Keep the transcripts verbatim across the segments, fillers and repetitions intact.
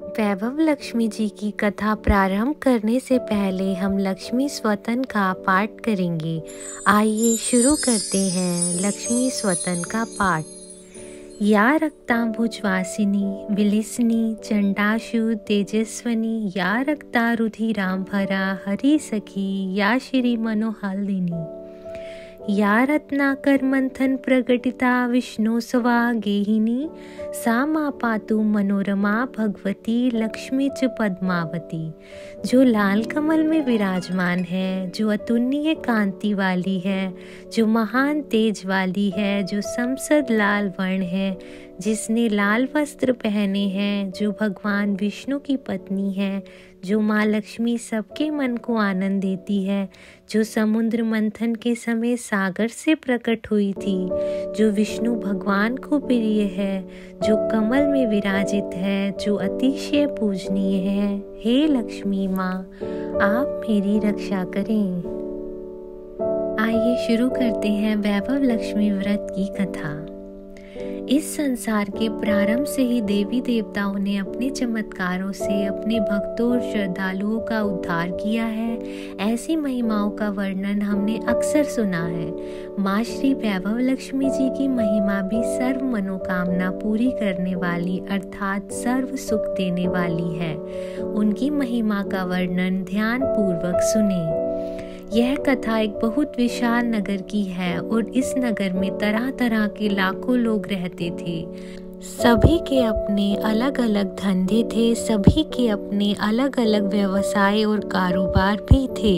वैभव लक्ष्मी जी की कथा प्रारंभ करने से पहले हम लक्ष्मी स्वतन का पाठ करेंगे। आइए शुरू करते हैं लक्ष्मी स्वतन का पाठ। या रक्तांबुजवासिनी विलिसिनी चंडाशु तेजस्वनी या रक्ता रुधिरांभरा हरि सखी या श्री मनोहालिनी या रत्नाकर मंथन प्रगटिता विष्णुसवा गेहिनी सा मा पातु मनोरमा भगवती लक्ष्मी च पद्मावती। जो लाल कमल में विराजमान है, जो अतुलनीय कांति वाली है, जो महान तेज वाली है, जो संसद लाल वर्ण है, जिसने लाल वस्त्र पहने हैं, जो भगवान विष्णु की पत्नी है, जो माँ लक्ष्मी सबके मन को आनंद देती है, जो समुद्र मंथन के समय सागर से प्रकट हुई थी, जो विष्णु भगवान को प्रिय है, जो कमल में विराजित है, जो अतिशय पूजनीय है। हे लक्ष्मी माँ, आप मेरी रक्षा करें। आइए शुरू करते हैं वैभव लक्ष्मी व्रत की कथा। इस संसार के प्रारंभ से ही देवी देवताओं ने अपने चमत्कारों से अपने भक्तों और श्रद्धालुओं का उद्धार किया है। ऐसी महिमाओं का वर्णन हमने अक्सर सुना है। माँ श्री वैभव लक्ष्मी जी की महिमा भी सर्व मनोकामना पूरी करने वाली अर्थात सर्व सुख देने वाली है। उनकी महिमा का वर्णन ध्यान पूर्वक सुने। यह कथा एक बहुत विशाल नगर की है और इस नगर में तरह तरह के लाखों लोग रहते थे। सभी के अपने अलग अलग धंधे थे, सभी के अपने अलग अलग व्यवसाय और कारोबार भी थे।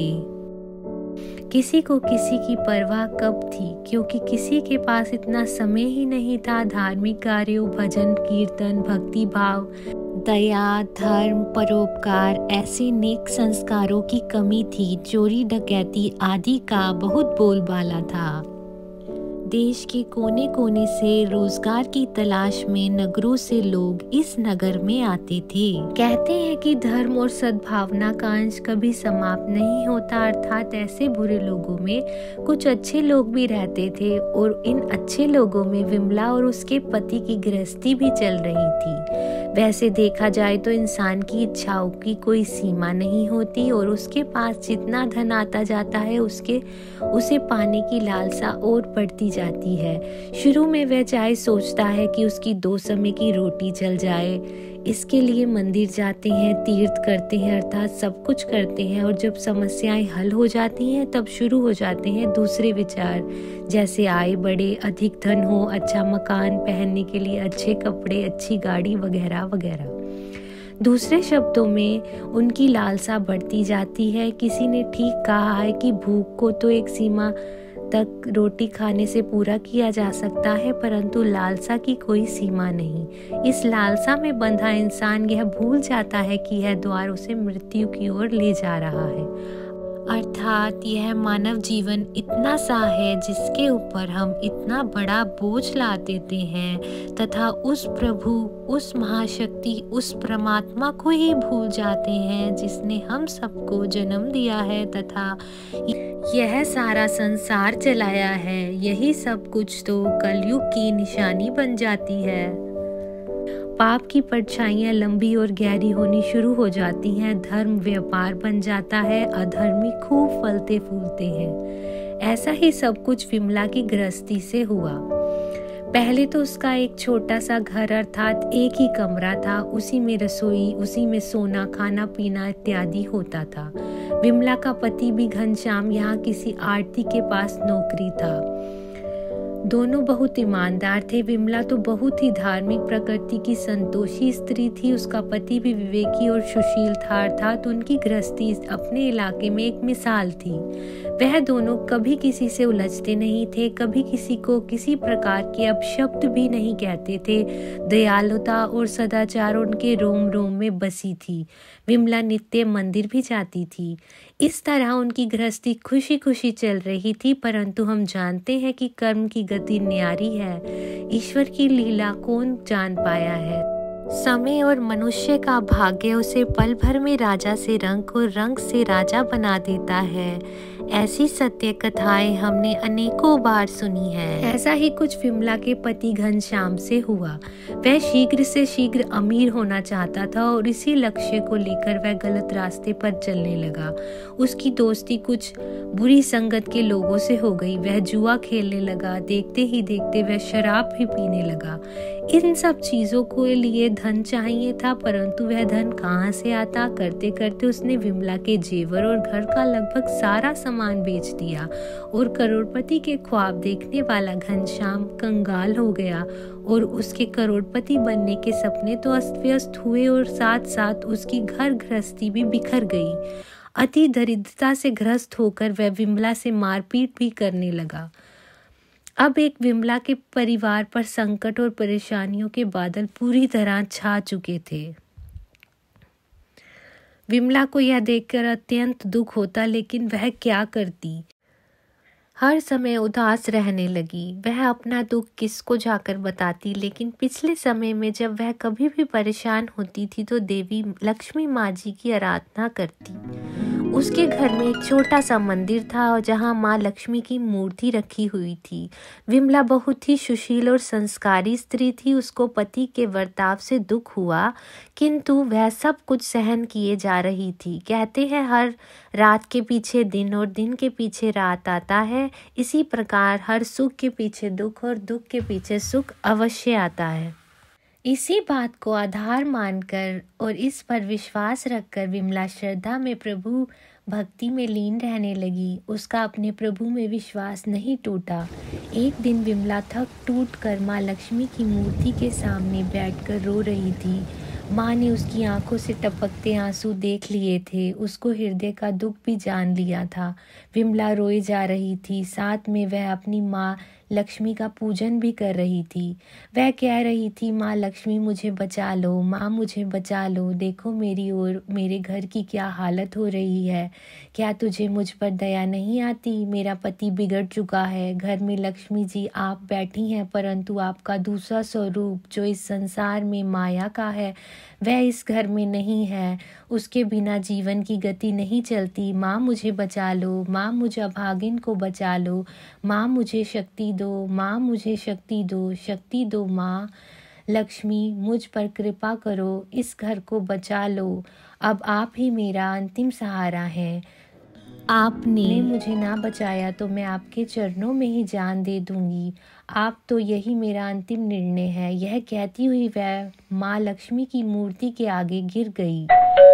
किसी को किसी की परवाह कब थी, क्योंकि किसी के पास इतना समय ही नहीं था। धार्मिक कार्यों, भजन कीर्तन, भक्ति भाव, दया, धर्म, परोपकार ऐसे नेक संस्कारों की कमी थी। चोरी डकैती आदि का बहुत बोलबाला था। देश के कोने कोने से रोजगार की तलाश में नगरों से लोग इस नगर में आते थे। कहते हैं कि धर्म और सद्भावना का अंश कभी समाप्त नहीं होता, अर्थात ऐसे बुरे लोगों में कुछ अच्छे लोग भी रहते थे और इन अच्छे लोगों में विमला और उसके पति की गृहस्थी भी चल रही थी। वैसे देखा जाए तो इंसान की इच्छाओं की कोई सीमा नहीं होती और उसके पास जितना धन आता जाता है उसके उसे पाने की लालसा और बढ़ती जाती है। शुरू में वह चाहे सोचता है कि उसकी दो समय की रोटी चल जाए, इसके लिए मंदिर जाते हैं, तीर्थ करते हैं, अर्थात सब कुछ करते हैं, और जब समस्याएं हल हो जाती हैं तब शुरू हो जाते हैं दूसरे विचार, जैसे आय बढ़े, अधिक धन हो, अच्छा मकान, पहनने के लिए अच्छे कपड़े, अच्छी गाड़ी वगैरह वगैरह। दूसरे शब्दों में उनकी लालसा बढ़ती जाती है। किसी ने ठीक कहा है कि भूख को तो एक सीमा तक रोटी खाने से पूरा किया जा सकता है, परंतु लालसा की कोई सीमा नहीं। इस लालसा में बंधा इंसान यह भूल जाता है कि यह द्वार उसे मृत्यु की ओर ले जा रहा है, अर्थात यह मानव जीवन इतना सा है जिसके ऊपर हम इतना बड़ा बोझ ला देते हैं तथा उस प्रभु, उस महाशक्ति, उस परमात्मा को ही भूल जाते हैं जिसने हम सबको जन्म दिया है तथा यह सारा संसार चलाया है। यही सब कुछ तो कलयुग की निशानी बन जाती है। पाप की परछाइयाँ लंबी और गहरी होनी शुरू हो जाती हैं। धर्म व्यापार बन जाता है, अधर्मी खूब फलते फूलते हैं। ऐसा ही सब कुछ विमला की गृहस्थी से हुआ। पहले तो उसका एक छोटा सा घर अर्थात एक ही कमरा था, उसी में रसोई, उसी में सोना, खाना पीना इत्यादि होता था। विमला का पति भी घनश्याम यहाँ किसी आरती के पास नौकरी था। दोनों बहुत ईमानदार थे। विमला तो बहुत ही धार्मिक प्रकृति की संतोषी स्त्री थी, उसका पति भी विवेकी और सुशील था, अर्थात उनकी गृहस्थी अपने इलाके में एक मिसाल थी। वह दोनों कभी किसी से उलझते नहीं थे, कभी किसी को किसी प्रकार के अपशब्द भी नहीं कहते थे। दयालुता और सदाचार उनके रोम रोम में बसी थी। विमला नित्य मंदिर भी जाती थी। इस तरह उनकी गृहस्थी खुशी खुशी चल रही थी, परंतु हम जानते हैं कि कर्म की गति न्यारी है। ईश्वर की लीला कौन जान पाया है। समय और मनुष्य का भाग्य उसे पल भर में राजा से रंक और रंक से राजा बना देता है। ऐसी सत्य कथाएं हमने अनेकों बार सुनी है। ऐसा ही कुछ विमला के पति घनश्याम से हुआ। वह शीघ्र से शीघ्र अमीर होना चाहता था और इसी लक्ष्य को लेकर वह गलत रास्ते पर चलने लगा। उसकी दोस्ती कुछ बुरी संगत के लोगों से हो गई। वह जुआ खेलने लगा। देखते ही देखते वह शराब भी पीने लगा। इन सब चीजों के लिए धन चाहिए था, परंतु वह धन कहाँ से आता? करते करते उसने विमला के जेवर और घर का लगभग सारा सामान बेच दिया और करोड़पति के ख्वाब देखने वाला घनश्याम कंगाल हो गया और उसके करोड़पति बनने के सपने तो अस्त व्यस्त हुए और साथ साथ उसकी घर गृहस्थी भी बिखर गई। अति दरिद्रता से ग्रस्त होकर वह विमला से मारपीट भी करने लगा। अब एक विमला के परिवार पर संकट और परेशानियों के बादल पूरी तरह छा चुके थे। विमला को यह देखकर अत्यंत दुख होता, लेकिन वह क्या करती? हर समय उदास रहने लगी। वह अपना दुख किसको जाकर बताती, लेकिन पिछले समय में जब वह कभी भी परेशान होती थी तो देवी लक्ष्मी माँ जी की आराधना करती। उसके घर में एक छोटा सा मंदिर था और जहाँ माँ लक्ष्मी की मूर्ति रखी हुई थी। विमला बहुत ही सुशील और संस्कारी स्त्री थी। उसको पति के वर्ताव से दुख हुआ, किंतु वह सब कुछ सहन किए जा रही थी। कहते हैं हर रात के पीछे दिन और दिन के पीछे रात आता है। इसी प्रकार हर सुख के पीछे दुख और दुख के पीछे सुख अवश्य आता है। इसी बात को आधार मानकर और इस पर विश्वास रखकर विमला श्रद्धा में प्रभु भक्ति में लीन रहने लगी। उसका अपने प्रभु में विश्वास नहीं टूटा। एक दिन विमला थक टूट कर माँ लक्ष्मी की मूर्ति के सामने बैठकर रो रही थी। माँ ने उसकी आंखों से टपकते आंसू देख लिए थे। उसको हृदय का दुख भी जान लिया था। विमला रोए जा रही थी, साथ में वह अपनी माँ लक्ष्मी का पूजन भी कर रही थी। वह कह रही थी, माँ लक्ष्मी मुझे बचा लो, माँ मुझे बचा लो। देखो मेरी ओर मेरे घर की क्या हालत हो रही है। क्या तुझे मुझ पर दया नहीं आती? मेरा पति बिगड़ चुका है। घर में लक्ष्मी जी आप बैठी हैं, परंतु आपका दूसरा स्वरूप जो इस संसार में माया का है वह इस घर में नहीं है। उसके बिना जीवन की गति नहीं चलती। माँ मुझे बचा लो, माँ मुझे अभागिन को बचा लो, माँ मुझे शक्ति दो, माँ मुझे शक्ति दो, शक्ति दो माँ लक्ष्मी, मुझ पर कृपा करो, इस घर को बचा लो। अब आप ही मेरा अंतिम सहारा है। आपने मुझे ना बचाया तो मैं आपके चरणों में ही जान दे दूंगी। आप तो यही मेरा अंतिम निर्णय है। यह कहती हुई वह माँ लक्ष्मी की मूर्ति के आगे गिर गई।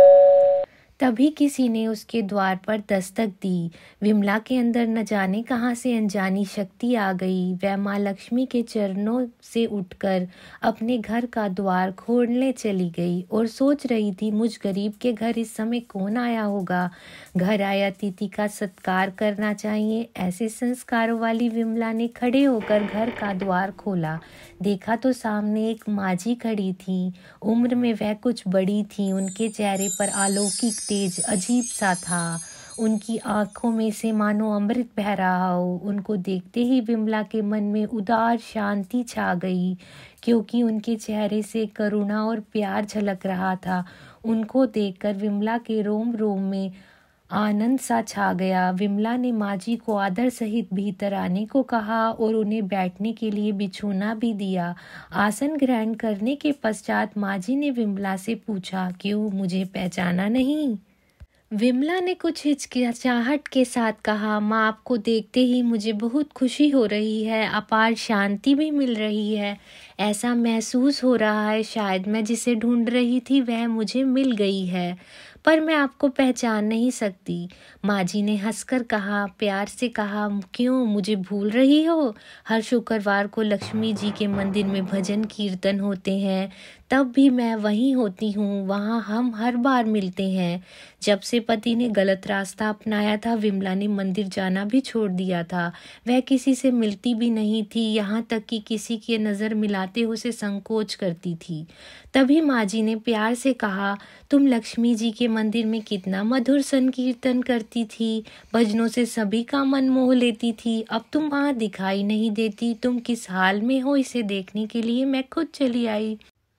तभी किसी ने उसके द्वार पर दस्तक दी। विमला के अंदर न जाने कहां से अनजानी शक्ति आ गई। वह माँ लक्ष्मी के चरणों से उठकर अपने घर का द्वार खोलने चली गई और सोच रही थी, मुझ गरीब के घर इस समय कौन आया होगा। घर आया अतिथि का सत्कार करना चाहिए। ऐसे संस्कारों वाली विमला ने खड़े होकर घर का द्वार खोला। देखा तो सामने एक माजी खड़ी थी। उम्र में वह कुछ बड़ी थी। उनके चेहरे पर अलौकिक तेज अजीब सा था। उनकी आंखों में से मानो अमृत बह रहा हो। उनको देखते ही विमला के मन में उदार शांति छा गई, क्योंकि उनके चेहरे से करुणा और प्यार झलक रहा था। उनको देखकर विमला के रोम रोम में आनंद सा छा गया। विमला ने माजी को आदर सहित भीतर आने को कहा और उन्हें बैठने के लिए बिछोना भी दिया। आसन ग्रहण करने के पश्चात माजी ने विमला से पूछा, क्यों मुझे पहचाना नहीं? विमला ने कुछ हिचकिचाहट के साथ कहा, माँ आपको देखते ही मुझे बहुत खुशी हो रही है, अपार शांति भी मिल रही है। ऐसा महसूस हो रहा है शायद मैं जिसे ढूंढ रही थी वह मुझे मिल गई है, पर मैं आपको पहचान नहीं सकती। माजी ने हंसकर कहा, प्यार से कहा, क्यों मुझे भूल रही हो? हर शुक्रवार को लक्ष्मी जी के मंदिर में भजन कीर्तन होते हैं, तब भी मैं वहीं होती हूँ। वहाँ हम हर बार मिलते हैं। जब से पति ने गलत रास्ता अपनाया था, विमला ने मंदिर जाना भी छोड़ दिया था। वह किसी से मिलती भी नहीं थी, यहाँ तक कि किसी की नज़र मिलाते उसे संकोच करती थी। तभी माजी ने प्यार से कहा, तुम लक्ष्मी जी के मंदिर में कितना मधुर संकीर्तन करती थी, भजनों से सभी का मन मोह लेती थी। अब तुम वहाँ दिखाई नहीं देती। तुम किस हाल में हो इसे देखने के लिए मैं खुद चली आई।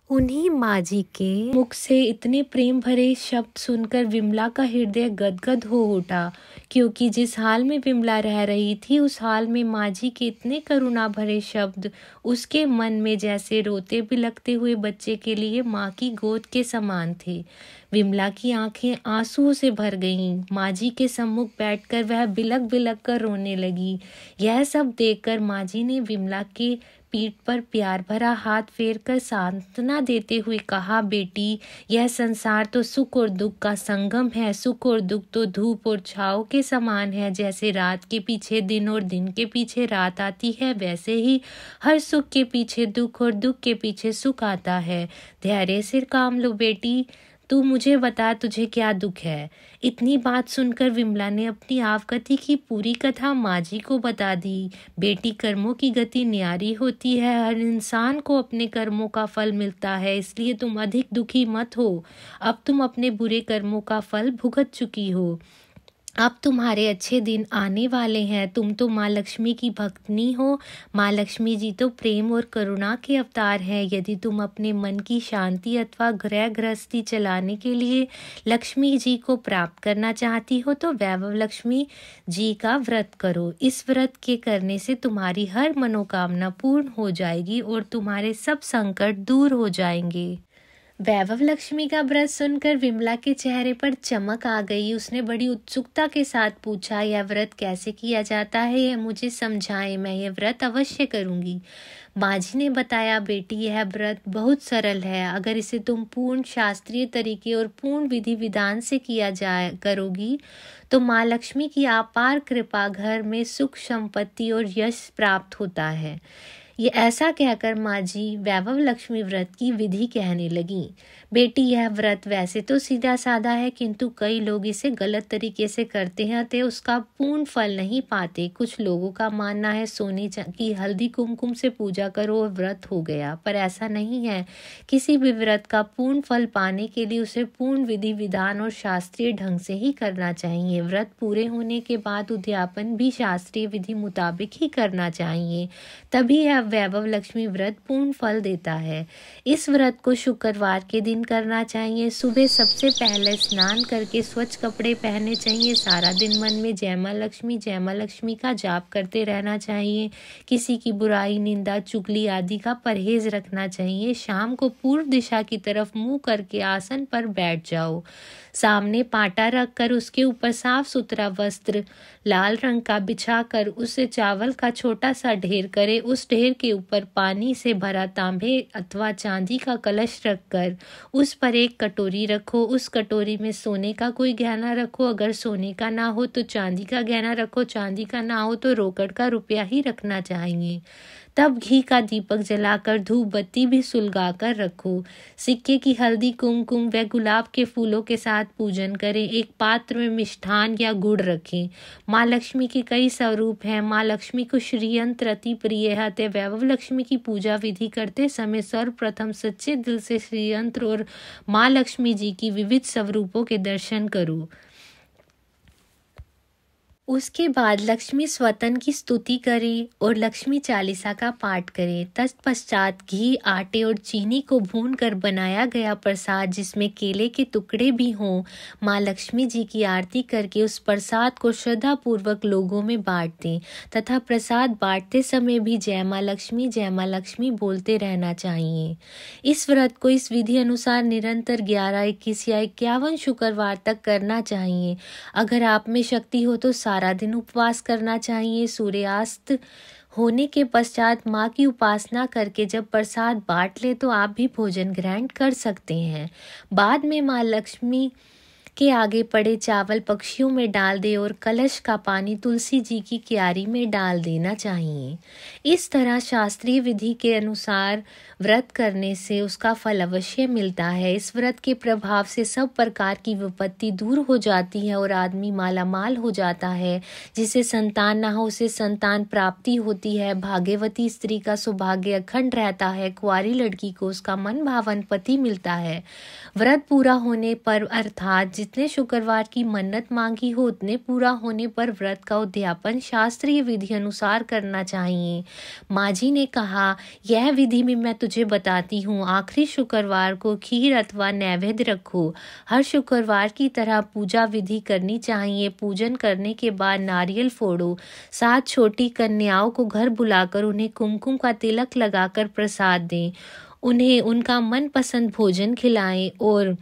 उन्हीं माँ जी के मुख से इतने प्रेम भरे शब्द सुनकर विमला का हृदय गदगद हो उठा, क्योंकि जिस हाल में विमला रह रही थी उस हाल में माँ जी के इतने करुणा भरे शब्द उसके मन में जैसे रोते बिलखते हुए बच्चे के लिए माँ की गोद के समान थे। विमला की आंखें आंसुओं से भर गईं। माँ जी के सम्मुख बैठकर वह बिलख बिलख कर रोने लगी। यह सब देखकर माँ जी ने विमला के पीठ पर प्यार भरा हाथ फेर कर सांत्वना देते हुए कहा, बेटी, यह संसार तो सुख और दुख का संगम है। सुख और दुख तो धूप और छाँव के समान है। जैसे रात के पीछे दिन और दिन के पीछे रात आती है, वैसे ही हर सुख के पीछे दुख और दुख के पीछे सुख आता है। धैर्य से काम लो बेटी, तू मुझे बता तुझे क्या दुख है। इतनी बात सुनकर विमला ने अपनी आपगति की पूरी कथा माँ जी को बता दी। बेटी, कर्मों की गति न्यारी होती है। हर इंसान को अपने कर्मों का फल मिलता है, इसलिए तुम अधिक दुखी मत हो। अब तुम अपने बुरे कर्मों का फल भुगत चुकी हो। अब तुम्हारे अच्छे दिन आने वाले हैं। तुम तो माँ लक्ष्मी की भक्तनी हो। माँ लक्ष्मी जी तो प्रेम और करुणा के अवतार हैं। यदि तुम अपने मन की शांति अथवा गृह गृहस्थी चलाने के लिए लक्ष्मी जी को प्राप्त करना चाहती हो तो वैभव लक्ष्मी जी का व्रत करो। इस व्रत के करने से तुम्हारी हर मनोकामना पूर्ण हो जाएगी और तुम्हारे सब संकट दूर हो जाएंगे। वैभव लक्ष्मी का व्रत सुनकर विमला के चेहरे पर चमक आ गई। उसने बड़ी उत्सुकता के साथ पूछा, यह व्रत कैसे किया जाता है, यह मुझे समझाएं, मैं यह व्रत अवश्य करूंगी। माँ जी ने बताया, बेटी, यह व्रत बहुत सरल है। अगर इसे तुम पूर्ण शास्त्रीय तरीके और पूर्ण विधि विधान से किया जाए करोगी तो माँ लक्ष्मी की अपार कृपा घर में सुख संपत्ति और यश प्राप्त होता है। ये ऐसा कहकर माँ जी वैभव लक्ष्मी व्रत की विधि कहने लगी। बेटी, यह व्रत वैसे तो सीधा साधा है, किंतु कई लोग इसे गलत तरीके से करते हैं तो उसका पूर्ण फल नहीं पाते। कुछ लोगों का मानना है सोने की हल्दी कुमकुम से पूजा करो और व्रत हो गया, पर ऐसा नहीं है। किसी भी व्रत का पूर्ण फल पाने के लिए उसे पूर्ण विधि विधान और शास्त्रीय ढंग से ही करना चाहिए। व्रत पूरे होने के बाद उद्यापन भी शास्त्रीय विधि मुताबिक ही करना चाहिए, तभी यह वैभव लक्ष्मी व्रत पूर्ण फल देता है। इस व्रत को शुक्रवार के दिन करना चाहिए। सुबह सबसे पहले स्नान करके स्वच्छ कपड़े पहनने चाहिए। सारा दिन मन में जय मां लक्ष्मी जय मां लक्ष्मी का जाप करते रहना चाहिए। किसी की बुराई, निंदा, चुगली आदि का परहेज रखना चाहिए। शाम को पूर्व दिशा की तरफ मुंह करके आसन पर बैठ जाओ। सामने पाटा रखकर उसके ऊपर साफ सुथरा वस्त्र लाल रंग का बिछाकर उसे चावल का छोटा सा ढेर करे। उस ढेर के ऊपर पानी से भरा तांबे अथवा चांदी का कलश रखकर उस पर एक कटोरी रखो। उस कटोरी में सोने का कोई गहना रखो। अगर सोने का ना हो तो चांदी का गहना रखो। चांदी का ना हो तो रोकड़ का रुपया ही रखना चाहिए। तब घी का दीपक जलाकर धूप बत्ती भी सुलगा कर रखो। सिक्के की हल्दी, कुमकुम व गुलाब के फूलों के साथ पूजन करें। एक पात्र में मिष्ठान या गुड़ रखें। माँ लक्ष्मी के कई स्वरूप हैं। माँ लक्ष्मी को श्रीयंत्र अति प्रिय है, अतः वैभव लक्ष्मी की पूजा विधि करते समय सर्वप्रथम सच्चे दिल से श्रीयंत्र और माँ लक्ष्मी जी की विविध स्वरूपों के दर्शन करो। उसके बाद लक्ष्मी स्वतन की स्तुति करें और लक्ष्मी चालीसा का पाठ करें। तत्पश्चात घी, आटे और चीनी को भूनकर बनाया गया प्रसाद, जिसमें केले के टुकड़े भी हों, माँ लक्ष्मी जी की आरती करके उस प्रसाद को श्रद्धा पूर्वक लोगों में बांट दें तथा प्रसाद बांटते समय भी जय माँ लक्ष्मी जय माँ लक्ष्मी बोलते रहना चाहिए। इस व्रत को इस विधि अनुसार निरंतर ग्यारह, इक्कीस या इक्यावन शुक्रवार तक करना चाहिए। अगर आप में शक्ति हो तो सारा दिन उपवास करना चाहिए। सूर्यास्त होने के पश्चात माँ की उपासना करके जब प्रसाद बांट ले तो आप भी भोजन ग्रहण कर सकते हैं। बाद में माँ लक्ष्मी के आगे पड़े चावल पक्षियों में डाल दे और कलश का पानी तुलसी जी की क्यारी में डाल देना चाहिए। इस तरह शास्त्रीय विधि के अनुसार व्रत करने से उसका फल अवश्य मिलता है। इस व्रत के प्रभाव से सब प्रकार की विपत्ति दूर हो जाती है और आदमी माला माल हो जाता है। जिसे संतान ना हो उसे संतान प्राप्ति होती है। भाग्यवती स्त्री का सौभाग्य अखंड रहता है। कुंवारी लड़की को उसका मन भावन पति मिलता है। व्रत पूरा होने पर अर्थात जितने शुक्रवार की मन्नत मांगी हो उतने पूरा होने पर व्रत का उद्यापन शास्त्रीय विधि अनुसार करना चाहिए। माँ जी ने कहा, यह विधि भी मैं तुझे बताती हूँ। आखिरी शुक्रवार को खीर अथवा नैवेद्य रखो। हर शुक्रवार की तरह पूजा विधि करनी चाहिए। पूजन करने के बाद नारियल फोड़ो। सात छोटी कन्याओं को घर बुलाकर उन्हें कुमकुम का तिलक लगाकर प्रसाद दें। उन्हें उनका मनपसंद भोजन खिलाएं और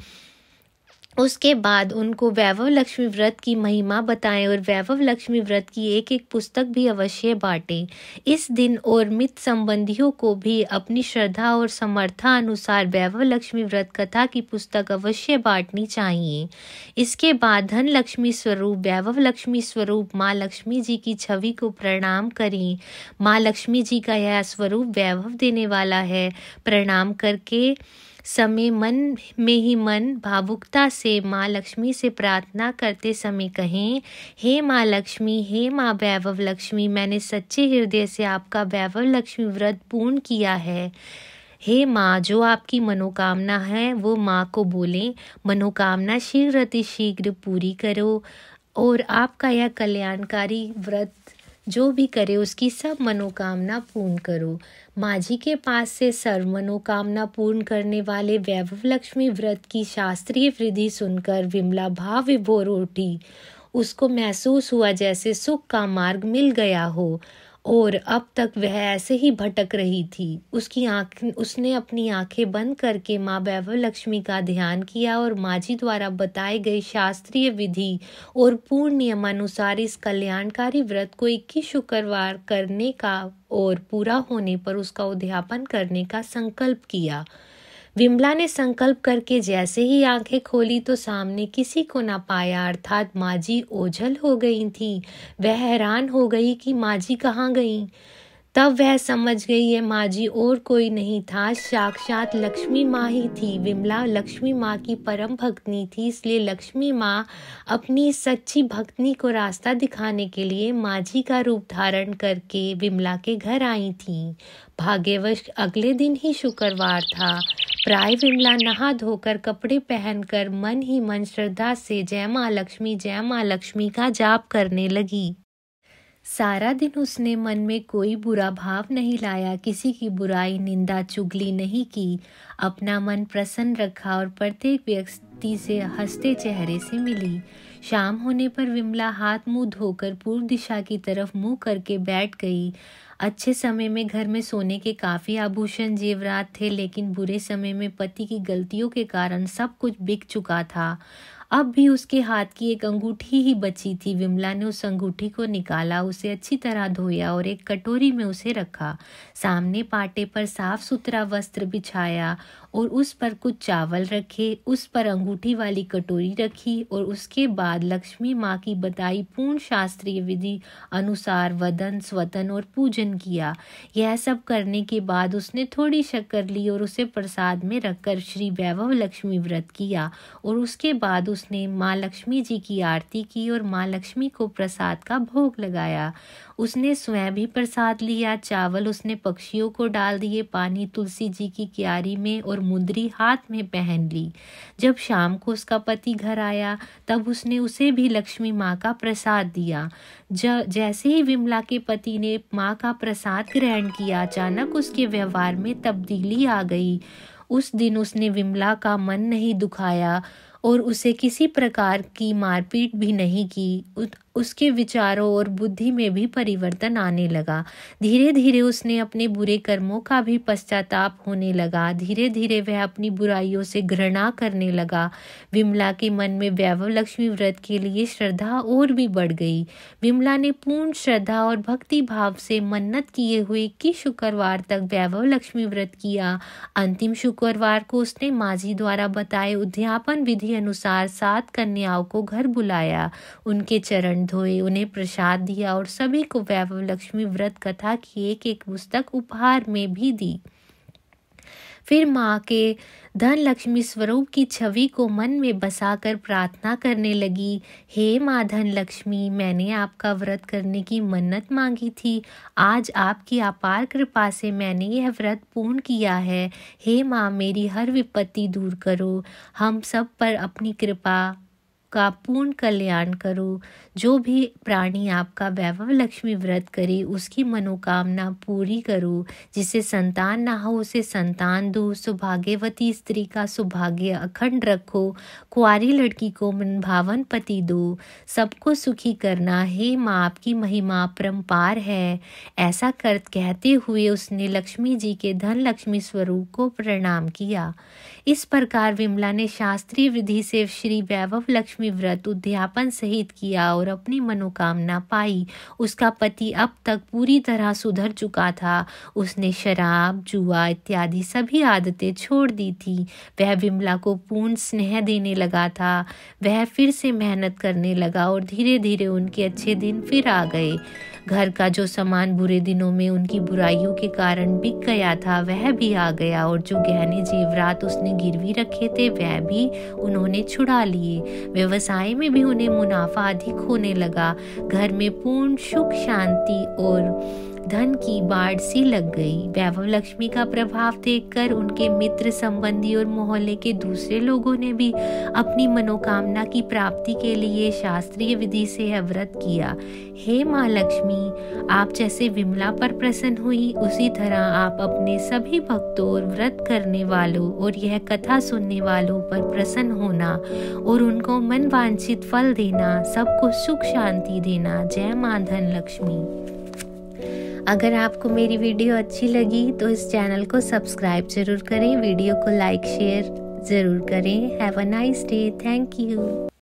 उसके बाद उनको वैभव लक्ष्मी व्रत की महिमा बताएं और वैभव लक्ष्मी व्रत की एक एक पुस्तक भी अवश्य बांटें। इस दिन और मित्र संबंधियों को भी अपनी श्रद्धा और समर्था अनुसार वैभव लक्ष्मी व्रत कथा की पुस्तक अवश्य बांटनी चाहिए। इसके बाद धन लक्ष्मी स्वरूप वैभव लक्ष्मी स्वरूप माँ लक्ष्मी जी की छवि को प्रणाम करें। माँ लक्ष्मी जी का यह स्वरूप वैभव देने वाला है। प्रणाम करके समय मन में ही मन भावुकता से माँ लक्ष्मी से प्रार्थना करते समय कहें, हे माँ लक्ष्मी, हे माँ वैभव लक्ष्मी, मैंने सच्चे हृदय से आपका वैभव लक्ष्मी व्रत पूर्ण किया है। हे माँ, जो आपकी मनोकामना है वो माँ को बोलें, मनोकामना शीघ्र अति शीघ्र पूरी करो और आपका यह कल्याणकारी व्रत जो भी करे उसकी सब मनोकामना पूर्ण करो। माँ जी के पास से सर्व मनोकामना पूर्ण करने वाले वैभव लक्ष्मी व्रत की शास्त्रीय विधि सुनकर विमला भाव विभोर उठी। उसको महसूस हुआ जैसे सुख का मार्ग मिल गया हो और अब तक वह ऐसे ही भटक रही थी। उसकी आँख उसने अपनी आंखें बंद करके माँ वैभव लक्ष्मी का ध्यान किया और माँ जी द्वारा बताई गई शास्त्रीय विधि और पूर्ण नियमानुसार इस कल्याणकारी व्रत को इक्कीस शुक्रवार करने का और पूरा होने पर उसका उद्यापन करने का संकल्प किया। विमला ने संकल्प करके जैसे ही आंखें खोली तो सामने किसी को न पाया, अर्थात माँ जी ओझल हो गई थी। वह हैरान हो गई कि माँ जी कहाँ गई। तब वह समझ गई ये माँ जी और कोई नहीं था, साक्षात लक्ष्मी माँ ही थी। विमला लक्ष्मी माँ की परम भक्तनी थी, इसलिए लक्ष्मी माँ अपनी सच्ची भक्तनी को रास्ता दिखाने के लिए माँ जी का रूप धारण करके विमला के घर आई थी। भाग्यवश अगले दिन ही शुक्रवार था। प्राय विमला नहा धोकर कपड़े पहनकर मन ही मन श्रद्धा से जय माँ लक्ष्मी जय माँ लक्ष्मी का जाप करने लगी। सारा दिन उसने मन में कोई बुरा भाव नहीं लाया, किसी की बुराई निंदा चुगली नहीं की, अपना मन प्रसन्न रखा और प्रत्येक व्यक्ति से हंसते चेहरे से मिली। शाम होने पर विमला हाथ मुंह धोकर पूर्व दिशा की तरफ मुंह करके बैठ गई। अच्छे समय में घर में सोने के काफी आभूषण जेवरात थे, लेकिन बुरे समय में पति की गलतियों के कारण सब कुछ बिक चुका था। अब भी उसके हाथ की एक अंगूठी ही बची थी। विमला ने उस अंगूठी को निकाला, उसे अच्छी तरह धोया और एक कटोरी में उसे रखा। सामने पाटे पर साफ सुथरा वस्त्र बिछाया और उस पर कुछ चावल रखे, उस पर अंगूठी वाली कटोरी रखी और उसके बाद लक्ष्मी माँ की बताई पूर्ण शास्त्रीय विधि अनुसार वदन स्वतन और पूजन किया। यह सब करने के बाद उसने थोड़ी शक्कर ली और उसे प्रसाद में रखकर श्री वैभव लक्ष्मी व्रत किया और उसके बाद उसने माँ लक्ष्मी जी की आरती की और माँ लक्ष्मी को प्रसाद का भोग लगाया। उसने स्वयं भी प्रसाद लिया। चावल उसने पक्षियों को डाल दिए, पानी तुलसी जी की क्यारी में और मुंदरी हाथ में पहन ली। जब शाम को उसका पति घर आया तब उसने उसे भी लक्ष्मी माँ का प्रसाद दिया। ज जैसे ही विमला के पति ने माँ का प्रसाद ग्रहण किया, अचानक उसके व्यवहार में तब्दीली आ गई। उस दिन उसने विमला का मन नहीं दुखाया और उसे किसी प्रकार की मारपीट भी नहीं की। उसके विचारों और बुद्धि में भी परिवर्तन आने लगा। धीरे धीरे उसने अपने बुरे कर्मों का भी पश्चाताप होने लगा। धीरे धीरे वह अपनी बुराइयों से घृणा करने लगा। विमला के मन में वैभव लक्ष्मी व्रत के लिए श्रद्धा और भी बढ़ गई। विमला ने पूर्ण श्रद्धा और भक्ति भाव से मन्नत किए हुए इक्कीस शुक्रवार तक वैभव लक्ष्मी व्रत किया। अंतिम शुक्रवार को उसने माँ जी द्वारा बताए उद्यापन विधि अनुसार सात कन्याओं को घर बुलाया, उनके चरण धोए, उन्हें प्रसाद दिया और सभी को वैभव लक्ष्मी व्रत कथा की एक एक पुस्तक उपहार में भी दी। फिर माँ के धन लक्ष्मी स्वरूप की छवि को मन में बसाकर प्रार्थना करने लगी, हे माँ धन लक्ष्मी, मैंने आपका व्रत करने की मन्नत मांगी थी। आज आपकी अपार कृपा से मैंने यह व्रत पूर्ण किया है। हे माँ, मेरी हर विपत्ति दूर करो, हम सब पर अपनी कृपा सबका पूर्ण कल्याण करो। जो भी प्राणी आपका वैभव लक्ष्मी व्रत करे उसकी मनोकामना पूरी करो। जिसे संतान ना हो उसे संतान दो। सौभाग्यवती स्त्री का सौभाग्य अखंड रखो। कुंवारी लड़की को मनभावन पति दो। सबको सुखी करना, हे माँ आपकी महिमा परम्पार है। ऐसा कर कहते हुए उसने लक्ष्मी जी के धन लक्ष्मी स्वरूप को प्रणाम किया। इस प्रकार विमला ने शास्त्रीय विधि से श्री वैभव लक्ष्मी व्रत उद्यापन सहित किया और अपनी मनोकामना पाई। उसका पति अब तक पूरी तरह सुधर चुका था। उसने शराब, जुआ इत्यादि सभी आदतें छोड़ दी थी। वह विमला को पूर्ण स्नेह देने लगा था। वह फिर से मेहनत करने लगा और धीरे धीरे उनके अच्छे दिन फिर आ गए। घर का जो सामान बुरे दिनों में उनकी बुराइयों के कारण बिक गया था वह भी आ गया, और जो गहने जेवरात उसने गिरवी रखे थे वह भी उन्होंने छुड़ा लिए। व्यवसाय में भी उन्हें मुनाफा अधिक होने लगा। घर में पूर्ण सुख शांति और धन की बाढ़ सी लग गई। वैभव लक्ष्मी का प्रभाव देखकर उनके मित्र, संबंधी और मोहल्ले के दूसरे लोगों ने भी अपनी मनोकामना की प्राप्ति के लिए शास्त्रीय विधि से यह व्रत किया। हे माँ लक्ष्मी, आप जैसे विमला पर प्रसन्न हुई उसी तरह आप अपने सभी भक्तों और व्रत करने वालों और यह कथा सुनने वालों पर प्रसन्न होना और उनको मन वांछित फल देना, सबको सुख शांति देना। जय माँ धन लक्ष्मी। अगर आपको मेरी वीडियो अच्छी लगी तो इस चैनल को सब्सक्राइब जरूर करें, वीडियो को लाइक शेयर जरूर करें। Have a nice day. Thank you.